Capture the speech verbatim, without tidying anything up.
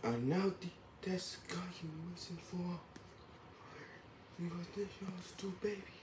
And now the test guy you're waiting for. Because this yours too, baby.